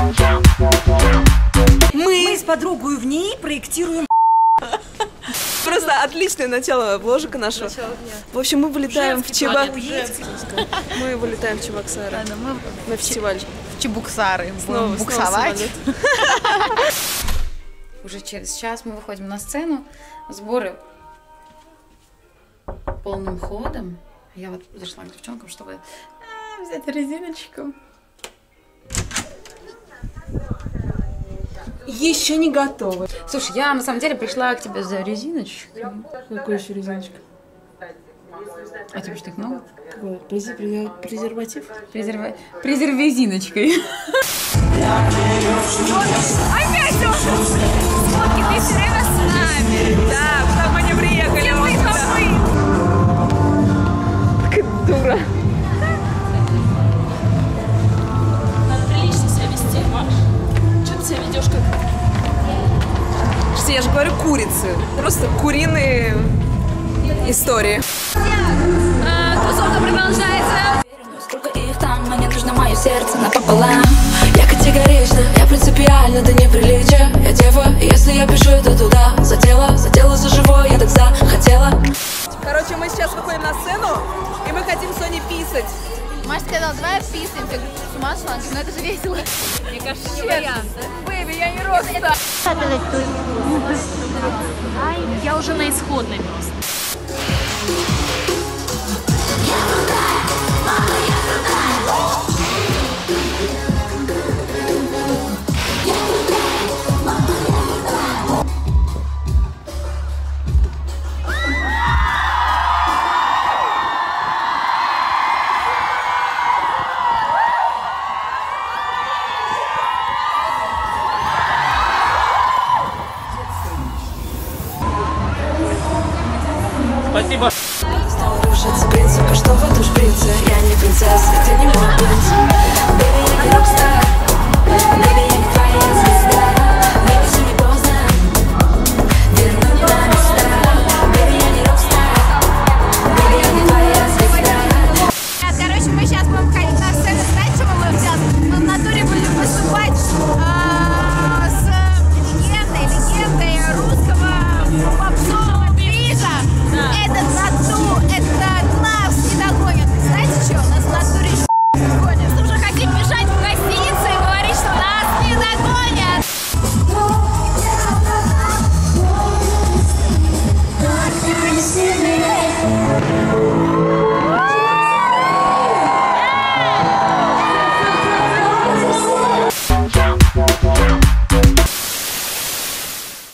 Мы с подругой в ней проектируем. Просто отличное начало вложика нашего. В общем, мы вылетаем в Мы вылетаем в Чебоксары. На фестиваль. В Чебоксары. Снова буксовать. Уже через час мы выходим на сцену. Сборы полным ходом. Я вот подошла к девчонкам, чтобы взять резиночку. Еще не готовы. Слушай, я на самом деле пришла к тебе за резиночкой. Какой еще резиночка? А тебе что, их много? Какой? Презерватив? Презервезиночкой. Опять уже! Фотки, ты все время с нами! Да, потому мы не приехали. Где мы Такая дура. Надо прилично себя вести, Маш. Что ты себя ведешь как? Я же говорю, курицы. Просто куриные истории. Тусовка продолжается. Сколько их там, мне нужно мое сердце напополам. Я категорична, я принципиально, да неприличие. Я дева, если я пишу это туда. За тело, за живое, я так захотела. Короче, мы сейчас выходим на сцену, и мы хотим Соне писать. Маша сказала, давай писаемся. Я говорю, с ума шла? Ну это же весело. Мне кажется, не вариант. Бэйби, я не роста. Я уже на исходной просто. Спасибо. Стал рушиться принцип, а что в этом шприце? Я не принцесса, ты не мой принц.